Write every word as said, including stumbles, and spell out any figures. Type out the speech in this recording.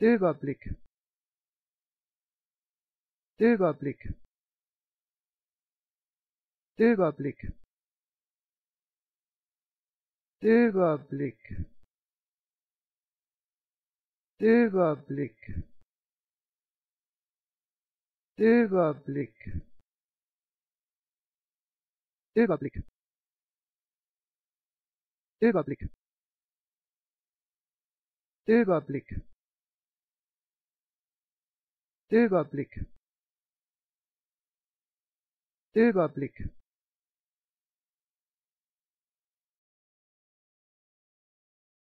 Überblick, Überblick, Überblick, Überblick, Überblick, Überblick, Überblick, Überblick, Überblick, Überblick, Überblick.